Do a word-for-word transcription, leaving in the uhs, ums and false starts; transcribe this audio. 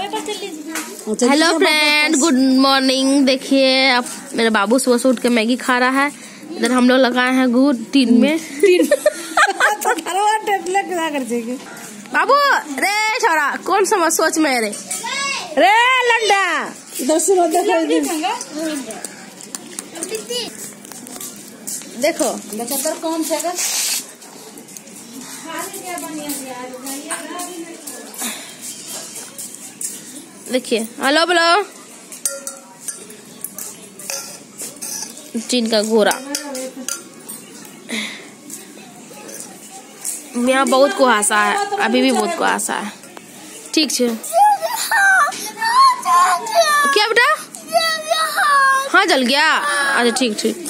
Hello friend, good morning. देखिए अब मेरा बाबू सुबह से उठ के मैगी खा रहा है। इधर हम लोग लगाए हैं गुड़ टीन में। बाबू रे छोरा, कौन सा सोच में रे रे लंडा। देखो कौन सा देखिए। हेलो बोलो। टीन का घोरा। यहाँ बहुत कुहासा है, अभी भी बहुत कुहासा है। ठीक है क्या बेटा? हाँ जल गया। अच्छा ठीक ठीक।